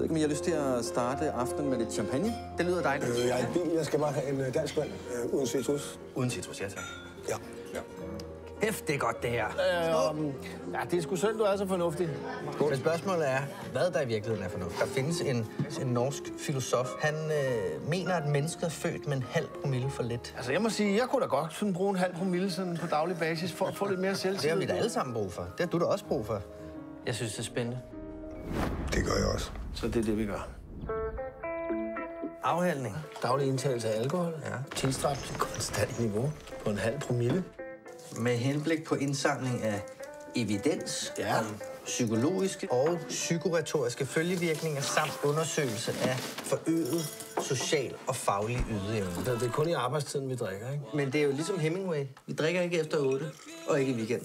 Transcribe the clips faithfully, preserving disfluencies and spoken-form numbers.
men jeg har lyst til at starte aftenen med lidt champagne. Det lyder dejligt. Øh, jeg er i bil. Jeg skal bare have en dansk vand øh, uden citrus. Uden citrus, ja tak. Ja. Ja. Hæft, det er godt, det her. Øh, ja, det er sgu synd, du er så fornuftig. Men spørgsmålet er, hvad der i virkeligheden er fornuftigt. Der findes en, en norsk filosof. Han øh, mener, at mennesket er født med en halv promille for lidt. Altså, jeg må sige, jeg kunne da godt sådan bruge en halv promille sådan på daglig basis for at få lidt mere selvtillid. Det har vi da alle sammen brug for. Det har du da også brug for. Jeg synes, det er spændende. Det gør jeg også. Så det er det, vi gør. Afhandling. Daglig indtagelse af alkohol. Ja. Tilstræbt til konstant niveau på en halv promille. Med henblik på indsamling af evidens ja. om psykologiske og psykoretoriske følgevirkninger samt undersøgelse af forøget social og faglig ydeevne. Det er kun i arbejdstiden, vi drikker, ikke? Men det er jo ligesom Hemingway. Vi drikker ikke efter otte, og ikke i weekenden.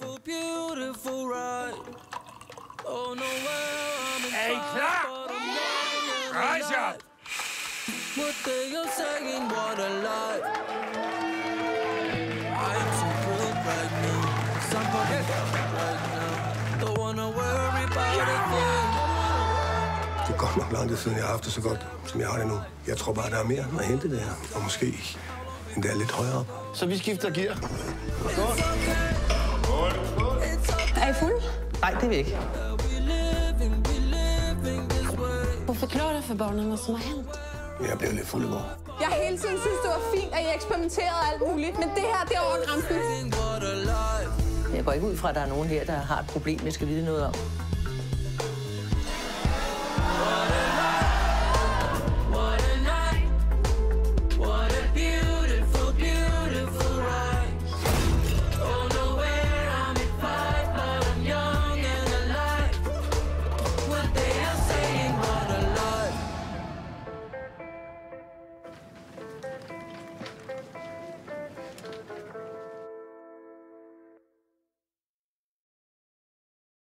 Er I klar? Rejs jer! Det er godt nok lang tid siden, jeg har haft det så godt, som jeg har det nu. Jeg tror bare, der er mere at hente det her. Og måske endda lidt højere op. Så vi skifter gear. Er I fuld? Nej, det er vi ikke. Hvorfor forklare for børnene, hvad som har hent? Jeg blev lidt fuld i går. Jeg hele tiden synes, det var fint, at I eksperimenterede alt muligt, men det her, det er over grænsen. Jeg går ikke ud fra, at der er nogen her, der har et problem, jeg skal vide noget om.